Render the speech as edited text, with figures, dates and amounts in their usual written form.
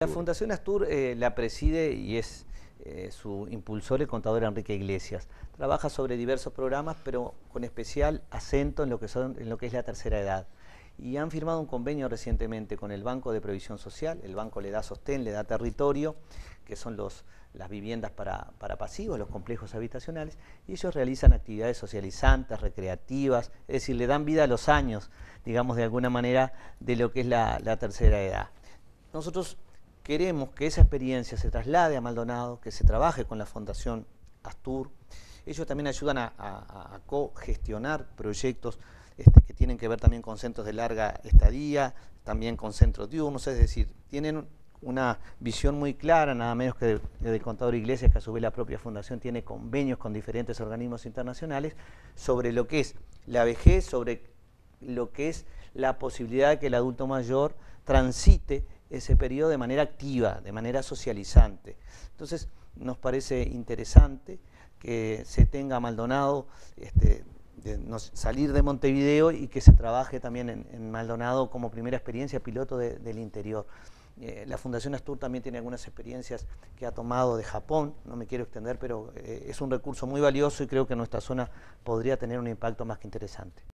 La Fundación Astur la preside y es su impulsor el contador Enrique Iglesias. Trabaja sobre diversos programas, pero con especial acento en lo que es la tercera edad. Y han firmado un convenio recientemente con el Banco de Previsión Social. El banco le da sostén, le da territorio, que son las viviendas para pasivos, los complejos habitacionales, y ellos realizan actividades socializantes, recreativas, es decir, le dan vida a los años, digamos de alguna manera, de lo que es la tercera edad. Nosotros queremos que esa experiencia se traslade a Maldonado, que se trabaje con la Fundación Astur. Ellos también ayudan a cogestionar proyectos que tienen que ver también con centros de larga estadía, también con centros diurnos, es decir, tienen una visión muy clara, nada menos que del contador Iglesias, que a su vez la propia fundación tiene convenios con diferentes organismos internacionales sobre lo que es la vejez, sobre lo que es la posibilidad de que el adulto mayor transite ese periodo de manera activa, de manera socializante. Entonces, nos parece interesante que se tenga Maldonado, salir de Montevideo y que se trabaje también en Maldonado como primera experiencia piloto del interior. La Fundación Astur también tiene algunas experiencias que ha tomado de Japón, no me quiero extender, pero es un recurso muy valioso y creo que en nuestra zona podría tener un impacto más que interesante.